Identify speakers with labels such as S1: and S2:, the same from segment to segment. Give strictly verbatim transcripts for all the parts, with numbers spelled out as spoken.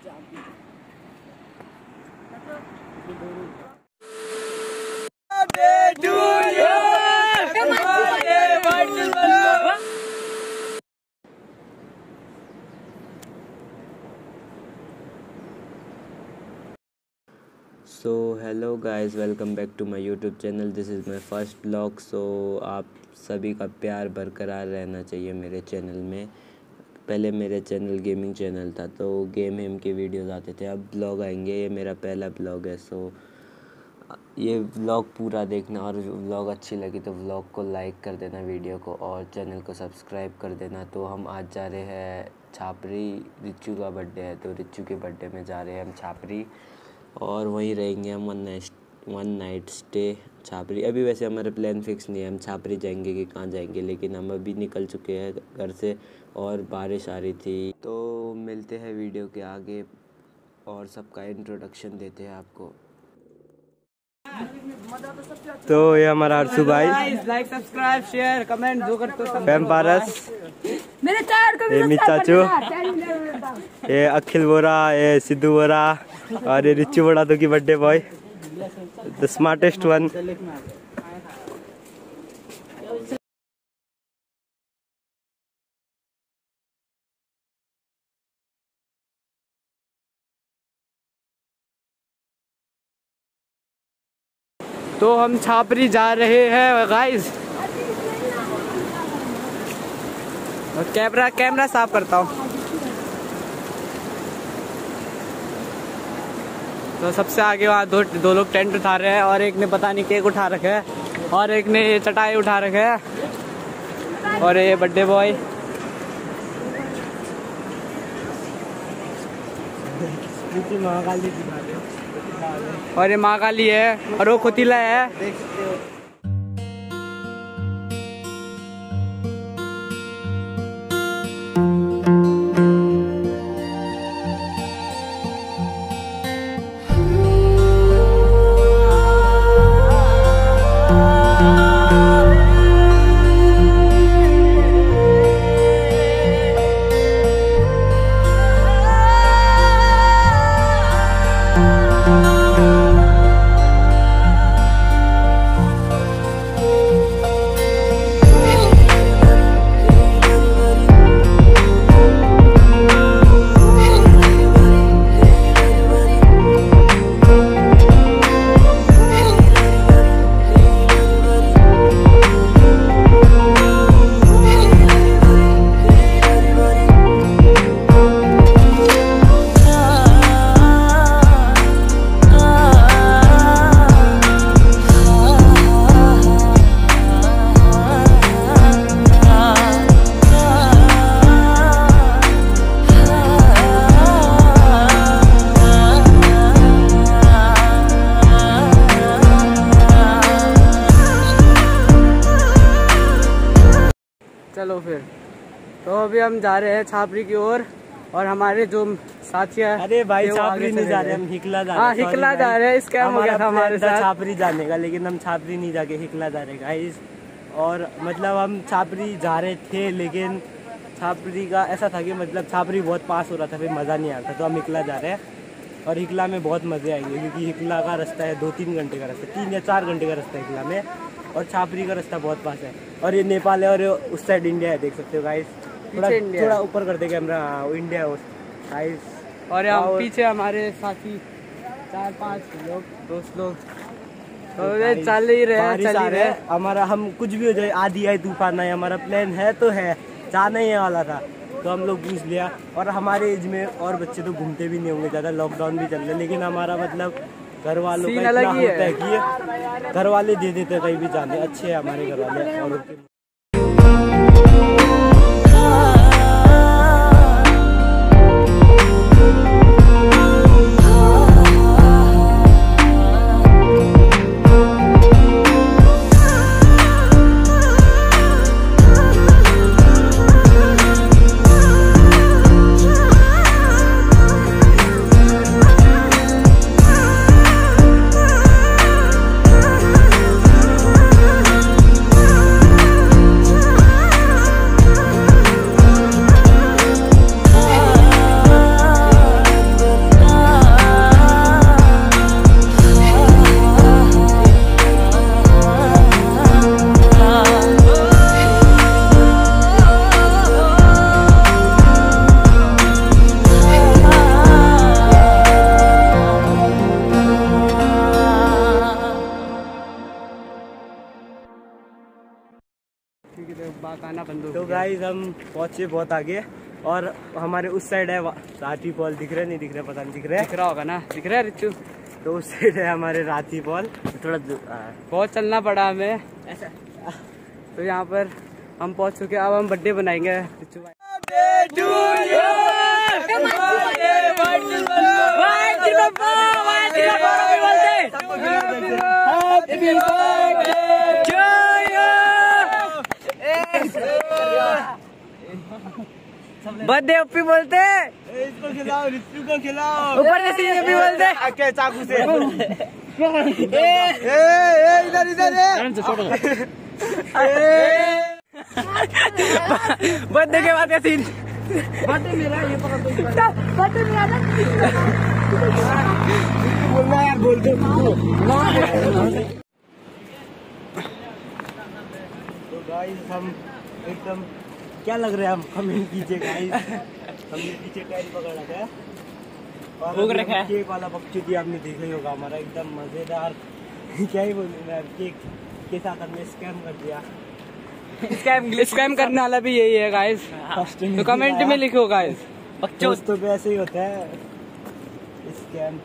S1: So hello guys, welcome back to my YouTube channel. This is my first blog. So आप सभी का प्यार बरकरार रहना चाहिए मेरे चैनल में। पहले मेरे चैनल गेमिंग चैनल था, तो गेम वेम के वीडियोस आते थे। अब ब्लॉग आएंगे, ये मेरा पहला ब्लॉग है। सो ये ब्लॉग पूरा देखना, और ब्लॉग अच्छी लगी तो ब्लॉग को लाइक कर देना, वीडियो को, और चैनल को सब्सक्राइब कर देना। तो हम आज जा रहे हैं छापरी। रिच्चू का बर्थडे है, तो रिच्चू के बर्थडे में जा रहे हैं हम छापरी, और वहीं रहेंगे हम one night one night stay Chhapri. अभी वैसे हमारा प्लान फिक्स नहीं है हम छापरी जाएंगे कि कहाँ जाएंगे, लेकिन हम अभी निकल चुके हैं घर से और बारिश आ रही थी। तो मिलते हैं वीडियो के आगे और सबका इंट्रोडक्शन देते हैं आपको।
S2: तो ये हमारा अर्शु भाई,
S3: लाइक सब्सक्राइब शेयर कमेंट जो करते हो।
S2: फैम पारस,
S3: मेरे चैनल को भी
S2: ये मित चाचू, ये अखिल बोरा, ये सिद्धू बोरा, और ये रिच्चू बोरा तो की birthday boy, the smartest one.
S3: तो हम छापरी जा रहे हैं गाइस। और कैमरा कैमरा साफ करता हूँ। तो सबसे आगे वहाँ दो दो लोग टेंट उठा रहे हैं, और एक ने पता नहीं केक उठा रखे है, और एक ने ये चटाई उठा रखे है, और ये बर्थडे बॉय। और ये माँ काली है, और वो खुतीला है। चलो फिर, तो अभी हम जा रहे हैं छापरी की ओर, और हमारे जो साथी है।
S2: अरे भाई छापरी नहीं जा रहे, हम हिकला जा रहे हैं।
S3: हाँ हिकला जा रहे हैं, स्कैम हो गया था हमारे साथ
S2: छापरी जाने का, लेकिन हम छापरी नहीं जाके हिकला जा रहे गाइस। और मतलब हम छापरी जा रहे थे, लेकिन छापरी का ऐसा था कि मतलब छापरी बहुत पास हो रहा था, फिर मज़ा नहीं आ रहा था, तो हम हिकला जा रहे हैं। और हिकला में बहुत मज़े आएंगे, क्योंकि हिकला का रास्ता है दो तीन घंटे का रास्ता, तीन या चार घंटे का रास्ता है हिकला में, और छापरी का रास्ता बहुत पास है। और ये नेपाल है, और उस साइड इंडिया है, देख सकते हो गाइस। थोड़ा थोड़ा ऊपर कर दे कैमरा, इंडिया है गाइस।
S3: और यहाँ पीछे हमारे साथी चार पांच लोग दोस्त लोग, तो ये चल ही रहे हैं, चल ही रहे हैं।
S2: हमारा हम कुछ भी हो जाए, आधी आए तूफान आए, हमारा प्लान है तो है, जाना ही वाला था, तो हम लोग पूछ लिया। और हमारे एज में और बच्चे तो घूमते भी नहीं होंगे ज़्यादा, लॉकडाउन भी चल रहा है, लेकिन हमारा मतलब घर वालों का इतना होता है कि घर वाले दे देते कहीं भी जाने। अच्छे हैं हमारे घर वाले। और
S3: बंदूक।
S2: तो गाइस हम पहुंचे बहुत आगे और हमारे उस साइड है राठी फॉल। दिख रहे नहीं दिख रहे पता नहीं दिख रहे
S3: दिख रहा होगा ना, दिख रहा है रिच्चू?
S2: तो उस साइड है हमारे राठी फॉल। थोड़ा
S3: बहुत चलना पड़ा हमें ऐसा। तो यहाँ पर हम पहुंच चुके हैं, अब हम बर्थडे बनाएंगे रिच्चू भाई।
S2: बर्थडे ओपी बोलते, इसको खिलाओ, रिच्चू को खिलाओ,
S3: ऊपर से सीधे भी बोलते
S2: आके चाकू से। ए ए इधर इधर
S3: बर्थडे के बाद सीन।
S2: बर्थडे मेरा ये पकड़ दो, बर्थडे मेरा ना बोलना यार, बोल दो। तो गाइस हम एकदम क्या लग रहा है, हम कमेंट कीजिए गाइस। हमने पीछे टाइल पकड़ रखा है और
S3: भूख रखा है।
S2: केक वाला बकचोदी आपने देखा ही होगा हमारा, एकदम मजेदार। क्या ही बोलूं मैं, केक के साथ हमने स्कैम कर दिया।
S3: स्कैम स्कैम करने वाला भी यही है गाइस, तो कमेंट में लिखो गाइस।
S2: दोस्तों पे ऐसे ही होता है स्कैम।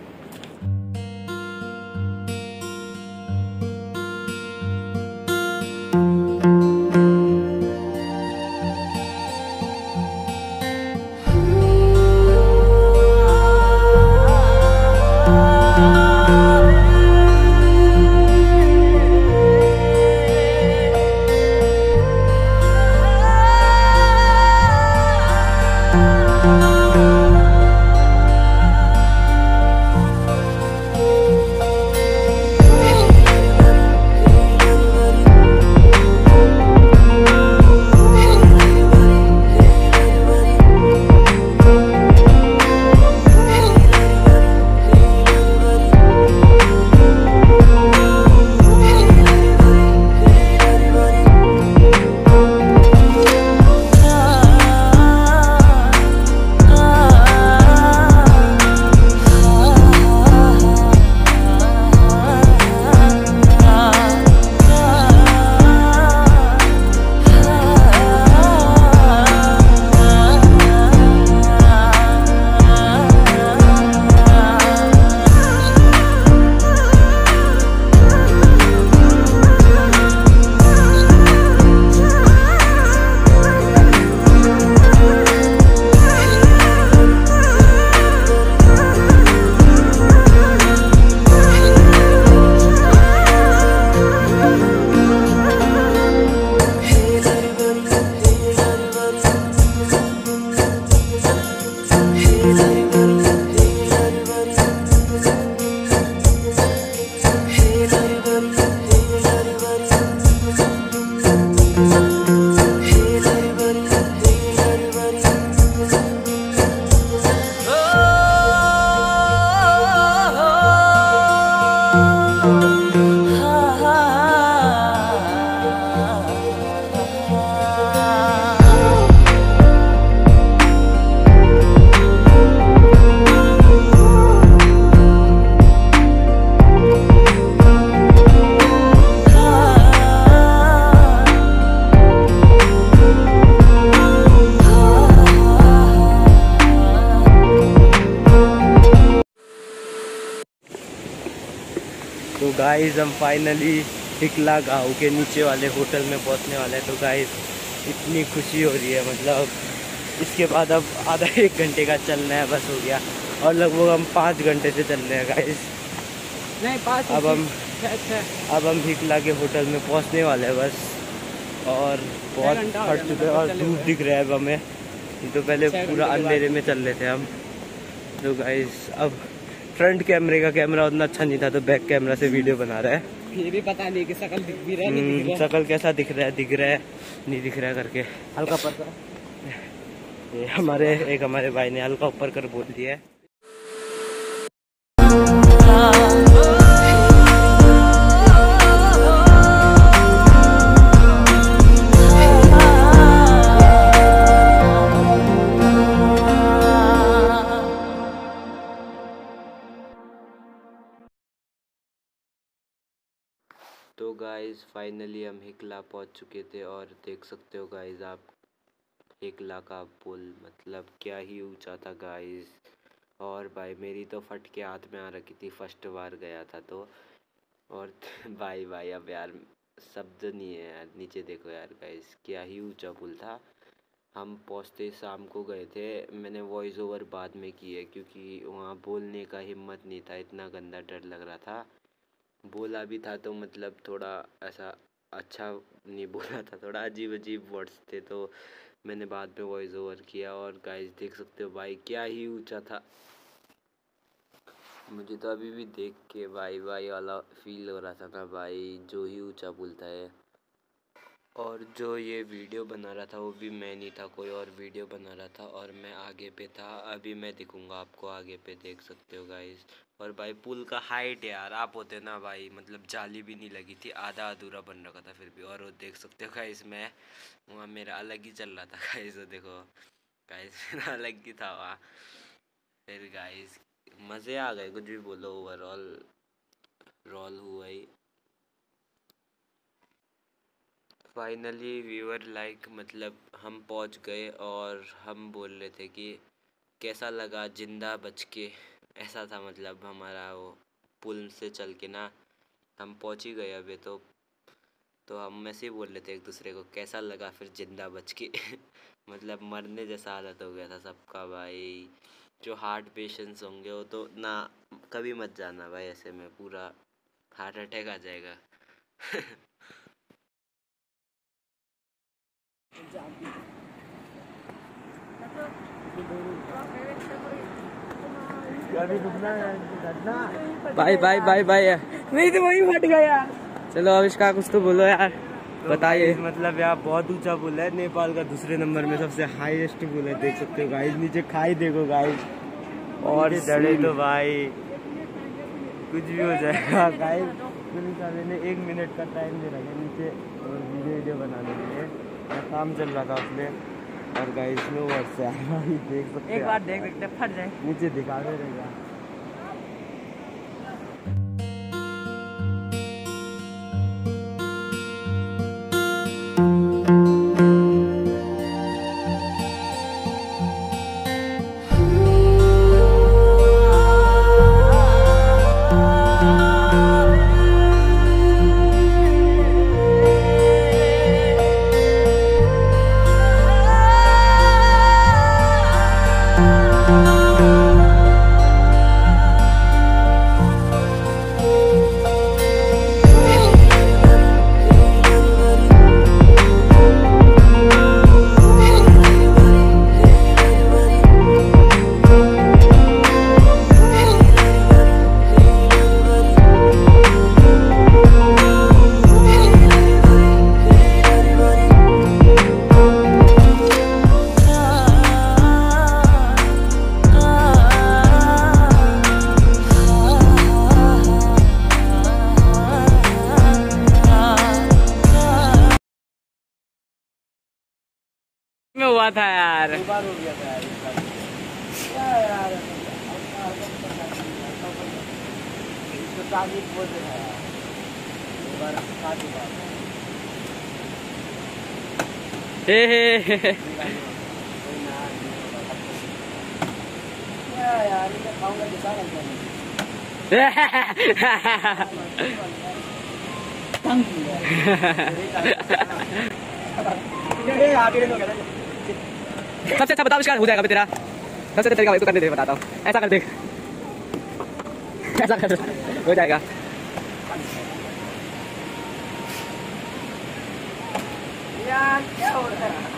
S2: तो गाइस हम फाइनली हिकला गाँव के नीचे वाले होटल में पहुंचने वाले हैं। तो गाइस इतनी खुशी हो रही है, मतलब इसके बाद अब आधा एक घंटे का चलना है बस हो गया, और लगभग हम पाँच घंटे से चल रहे हैं गाइस।
S3: नहीं पाँच,
S2: अब हम अब हम हिकला के होटल में पहुंचने वाले हैं बस, और बहुत थक चुके हैं और धूप दिख रहा है अब हमें, तो पहले पूरा अंधेरे में चल रहे थे हम। तो गाइस अब फ्रंट कैमरे का कैमरा उतना अच्छा नहीं था, तो बैक कैमरा से वीडियो बना रहा है।
S3: ये भी पता नहीं कि शकल दिख भी रहा है नहीं दिख रहा है।
S2: शकल कैसा दिख रहा है, दिख रहा है नहीं दिख रहा है करके
S3: हल्का पता।
S2: ये हमारे एक हमारे भाई ने हल्का ऊपर कर बोल दिया है।
S1: तो गाइस फाइनली हम हिकला पहुंच चुके थे और देख सकते हो गाइस आप हिकला का पुल, मतलब क्या ही ऊंचा था गाइस। और भाई मेरी तो फट के हाथ में आ रखी थी, फर्स्ट बार गया था तो। और भाई भाई अब यार शब्द नहीं है यार, नीचे देखो यार गाइस क्या ही ऊंचा पुल था। हम पहुंचते शाम को गए थे, मैंने वॉइस ओवर बाद में की है क्योंकि वहाँ बोलने का हिम्मत नहीं था, इतना गंदा डर लग रहा था। बोला भी था तो मतलब थोड़ा ऐसा अच्छा नहीं बोला था, थोड़ा अजीब अजीब वर्ड्स थे, तो मैंने बाद में वॉइस ओवर किया। और गाइस देख सकते हो भाई क्या ही ऊंचा था, मुझे तो अभी भी देख के भाई भाई वाला फील हो रहा था ना भाई, जो ही ऊंचा पुल था ये। और जो ये वीडियो बना रहा था वो भी मैं नहीं था, कोई और वीडियो बना रहा था और मैं आगे पे था। अभी मैं दिखूंगा आपको आगे पे, देख सकते हो गाइस। और भाई पुल का हाइट यार आप होते ना भाई, मतलब जाली भी नहीं लगी थी, आधा अधूरा बन रखा था फिर भी। और वो देख सकते हो गाइस मैं वहाँ मेरा अलग ही चल रहा था गाइस, देखो गाइस मेरा अलग ही था वहाँ। फिर गाइस मज़े आ गए, कुछ भी बोलो, ओवरऑल रोल हुआ ही। फाइनली व्यूअर लाइक मतलब हम पहुंच गए और हम बोल रहे थे कि कैसा लगा जिंदा बच के, ऐसा था मतलब हमारा वो पुल से चल के ना। हम पहुंच ही गए अभी तो तो हम ऐसे ही बोल रहे थे एक दूसरे को कैसा लगा फिर जिंदा बच के मतलब मरने जैसा हालत हो गया था सबका भाई। जो हार्ट पेशेंट्स होंगे वो तो ना कभी मत जाना भाई, ऐसे में पूरा हार्ट अटैक आ जाएगा
S3: भाई भाई भाई भाई नहीं तो वही फट गया। चलो आविष्कार कुछ तो बोलो यार,
S2: तो
S3: बताइए।
S2: मतलब यहाँ बहुत ऊंचा पुल है, नेपाल का दूसरे नंबर में सबसे हाईएस्ट पुल है, देख सकते हो गाइस। नीचे खाई देखो गाइस, और चढ़े तो भाई कुछ भी हो जाएगा गाइस। पुलिस वाले ने एक मिनट का टाइम दे रखा है नीचे वीडियो वीडियो बनाने के लिए, काम चल रहा था उसमें। और गाइस नो वर्ड से देख सकते
S3: एक बार देख देखते फट जाए,
S2: नीचे दिखा दे रहेगा।
S3: में हुआ था यार,
S2: दो बार हो गया था यार इस बार। क्या यार इसको तारीफ बोल रहे हैं यार, दो बार सात बार।
S3: हे हे
S2: क्या यार इसे खाऊंगा दिखा रहा
S3: सबसे अच्छा बताओ आविष्कार हो जाएगा तेरा, सबसे अच्छा तरीका तो करने दे, बताता हूँ ऐसा कर देख, ऐसा कर हो जाएगा।
S2: यार क्या हो रहा है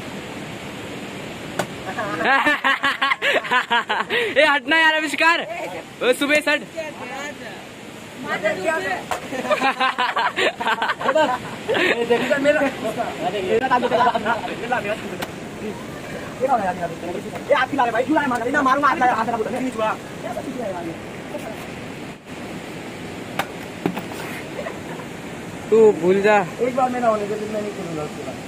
S3: ये हटना यार आविष्कार, सुबह सट तू भूल जा,
S2: एक बार मेरा होने के बाद मैं नहीं खेलूंगा उसके बाद।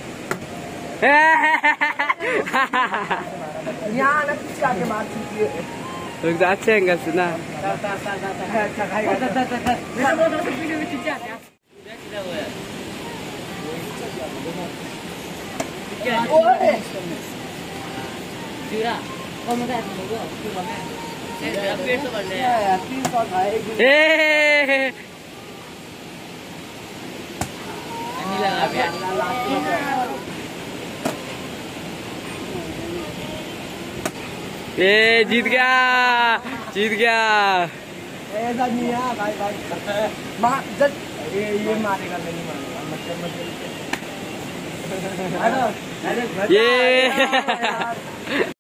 S2: यहाँ ना पीछे आके मार चुकी है,
S3: अच्छे एंगल से ना। ये जीत गया, जीत गया।
S2: ऐसा नहीं है भाई भाई मार जब ये ये मारेगा, मैं नहीं मारूंगा, मतलब मतलब
S3: ये